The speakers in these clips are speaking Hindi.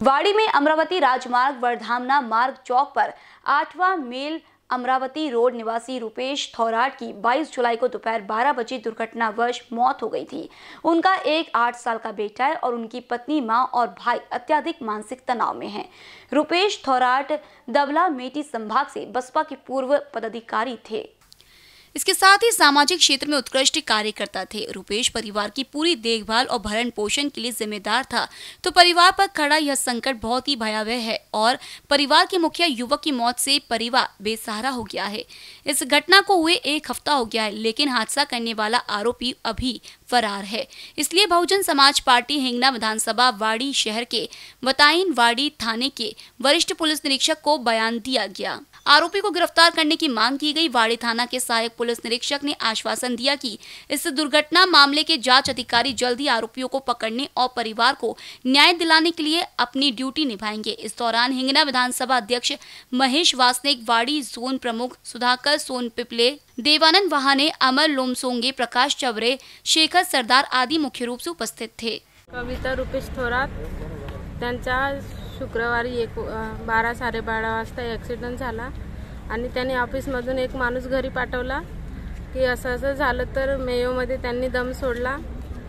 वाड़ी में अमरावती राजमार्ग वर्धामना मार्ग चौक पर 8वां मेल अमरावती रोड निवासी रुपेश थोराट की 22 जुलाई को दोपहर 12 बजे दुर्घटनावश मौत हो गई थी। उनका एक 8 साल का बेटा है और उनकी पत्नी, मां और भाई अत्यधिक मानसिक तनाव में हैं। रुपेश थोराट दबला मेटी संभाग से बसपा के पूर्व पदाधिकारी थे। इसके साथ ही सामाजिक क्षेत्र में उत्कृष्ट कार्य करता थे। रुपेश परिवार की पूरी देखभाल और भरण पोषण के लिए जिम्मेदार था, तो परिवार पर खड़ा यह संकट बहुत ही भयावह है और परिवार के मुखिया युवक की मौत से परिवार बेसहारा हो गया है। इस घटना को हुए एक हफ्ता हो गया है, लेकिन हादसा करने वाला आरोपी अभी फरार है। इसलिए बहुजन समाज पार्टी हिंगना विधानसभा वाड़ी शहर के बताइन वाड़ी थाने के वरिष्ठ पुलिस निरीक्षक को बयान दिया गया। आरोपी को गिरफ्तार करने की मांग की गई। वाड़ी थाना के सहायक पुलिस निरीक्षक ने आश्वासन दिया कि इस दुर्घटना मामले के जांच अधिकारी जल्द ही आरोपियों को पकड़ने और परिवार को न्याय दिलाने के लिए अपनी ड्यूटी निभाएंगे। इस दौरान हिंगना विधानसभा अध्यक्ष महेश वासनिक, वाड़ी जोन प्रमुख सुधाकर सोनपिपले, देवानंद वहाने, अमर लोमसोंगे, प्रकाश चवरे, शेखर सरदार आदि मुख्य रूप से उपस्थित थे। कविता रुपेश थोरात त्यांचा शुक्रवारी 12-12:30 वाजता ॲक्सिडेंट झाला आणि त्यांनी ऑफिसमधून एक माणूस घरी पाठवला की असं झालं, तर मेयोमध्ये त्यांनी दम सोडला।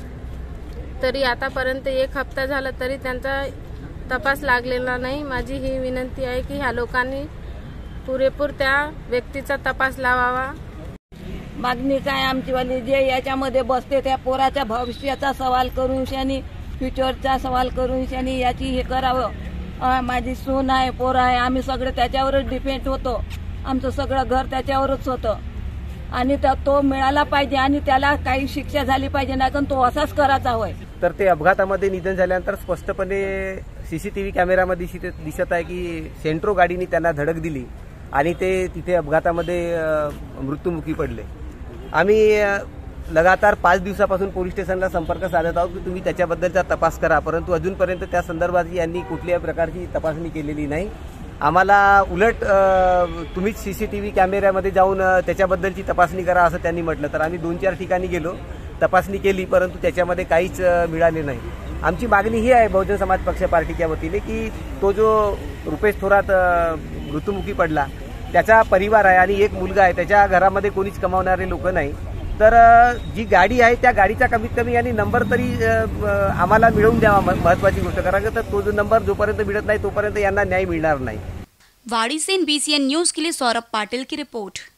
तरी आतापर्यंत एक हप्ता झाला तरी त्यांचा तपास लागलेला नाही। माझी ही विनंती आहे की ह्या लोकांनी पुरेपूर त्या व्यक्तीचा तपास लावावा। मागणी काय आमचीवाली, जे याच्यामध्ये बसते त्या पोराच्या भविष्याचा सवाल करून शानी, फ्युचरचा सवाल करून शानी याची हे करावं। माझी सून आहे, पोर आहे, आम्ही सगळे त्याच्यावरच डिपेंड होतो। आमचं सगळं घर त्याच्यावरच होतं आणि तो मिळाला पाहिजे आणि त्याला काही शिक्षा झाली पाहिजे, नाही तो असाच करायचा होय। तर ते अपघातामध्ये निधन झाल्यानंतर स्पष्टपणे सीसीटीव्ही कॅमेरामध्ये दिसत आहे की सेंट्रो गाडीने त्यांना धडक दिली आणि ते तिथे अपघातामध्ये मृत्युमुखी पडले। आम्ही लगातार 5 दिवसापासून पोलीस स्टेशनला संपर्क साधत आहोत की तुम्ही त्याच्याबद्दलचा तपास करा, परंतु अजूनपर्यंत त्या संदर्भात यांनी कुठल्याही प्रकारची तपासणी केलेली नाही। आम्हाला उलट तुम्हीच सीसीटीव्ही कॅमेऱ्यामध्ये जाऊन त्याच्याबद्दलची तपासणी करा असं त्यांनी म्हटलं। तर आम्ही 2-4 ठिकाणी गेलो, तपासणी केली, परंतु त्याच्यामध्ये काहीच मिळाले नाही। आमची मागणी ही आहे बहुजन समाज पक्ष पार्टीच्या वतीने की तो जो रुपेश थोरात मृत्युमुखी पडला त्याचा परिवार आहे आणि एक मुलगा आहे, त्याच्या घरामध्ये कोणीच कमावणारे लोक नाही। तर जी गाडी आहे त्या गाडीचा कमीत कमी यांनी नंबर तरी आम्हाला मिळवून द्यावा, महत्वाची गोष्ट। कारण तर तो जो नंबर जोपर्यंत मिळत नाही तोपर्यंत यांना न्याय मिळणार नाही। वाड़ी से BCN न्यूज के लिए सौरभ पाटिल की रिपोर्ट।